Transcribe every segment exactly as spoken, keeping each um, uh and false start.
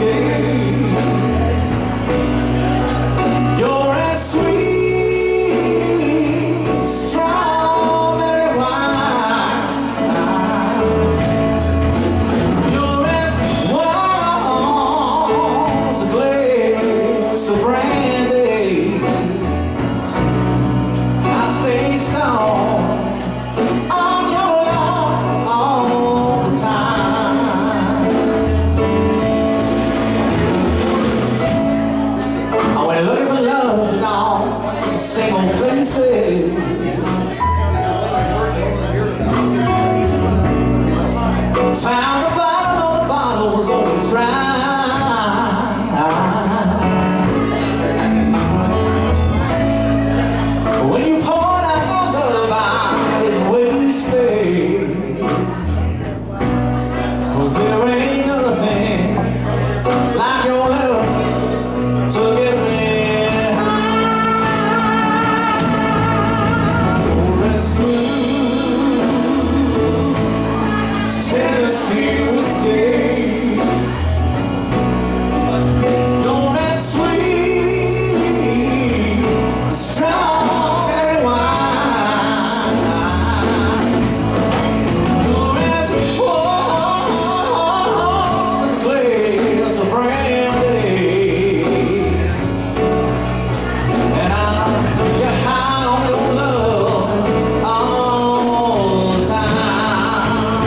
whiskey. You're as sweet as strawberry wine. You're as warm as a glass of brandy. I stay stoned on your love all the time. I went looking for love in all the same old places. Found the bottom of the bottle was always dry. When you poured out your love, I didn't waste it. 'Cause there ain't nothing like your love to get me high. Oh, as smooth as Tennessee whiskey. You're as sweet as strawberry wine. You're as warm as a glass of brandy. And I'll get high on your love all the time.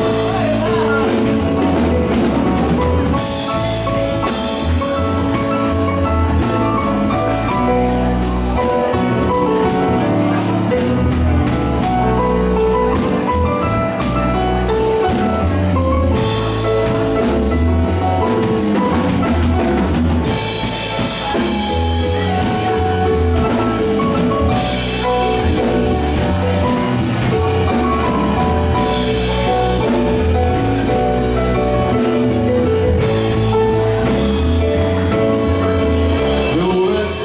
You're as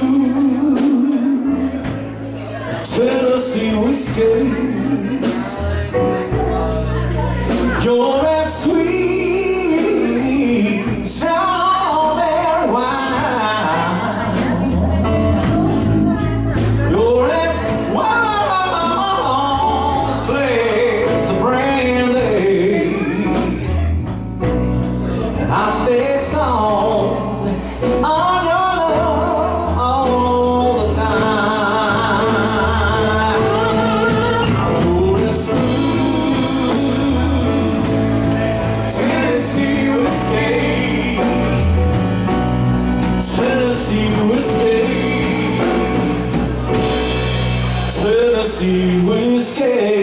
smooth as Tennessee whiskey. You're as sweet as strawberry wine. You're as warm as glass of brandy. And I stay stoned on your love all the time. Oh, as smooth Tennessee whiskey. Tennessee whiskey. Tennessee whiskey.